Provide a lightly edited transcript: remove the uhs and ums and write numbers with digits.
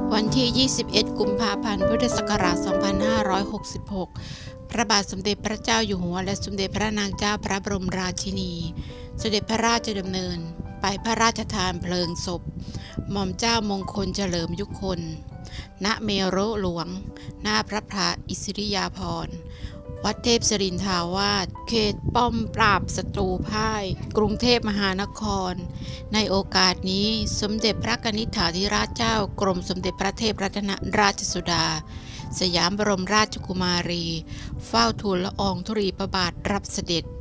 วันที่ 21 กุมภาพันธ์ พุทธศักราช 2566 พระบาทสมเด็จพระเจ้าอยู่หัวและสมเด็จพระนางเจ้าพระบรมราชินีเสด็จพระราชดำเนินไปพระราชทานเพลิงศพหม่อมเจ้ามงคลเฉลิมยุคล ณ เมรุหลวง หน้าพระพระอิสริยาภรณ์ วัดเทพศิรินทาวาส เขตป้อมปราบศัตรูพ่าย กรุงเทพมหานคร ในโอกาสนี้สมเด็จพระกนิษฐาธิราชเจ้ากรมสมเด็จพระเทพรัตนราชสุดา สยามบรมราชกุมารี เฝ้าทูลละอองธุลีพระบาทรับเสด็จ